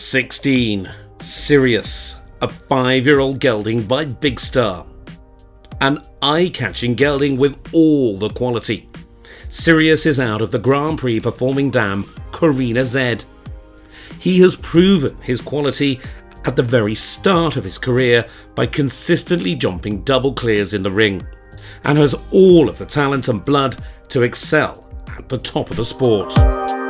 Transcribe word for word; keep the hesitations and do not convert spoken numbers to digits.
sixteen. Sirius, a five-year-old gelding by Big Star. An eye-catching gelding with all the quality. Sirius is out of the Grand Prix performing dam Corina Z. He has proven his quality at the very start of his career by consistently jumping double clears in the ring, and has all of the talent and blood to excel at the top of the sport.